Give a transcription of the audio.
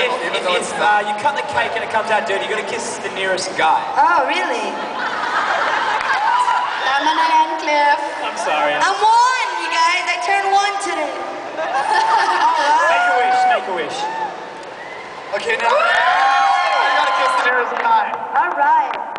you cut the cake and it comes out dirty, you gotta kiss the nearest guy. Oh, really? Tama na yan, Cliff. I'm sorry. I'm one, you guys. I turned one today. All right. Make a wish. Okay, now you gotta kiss the nearest guy. All right.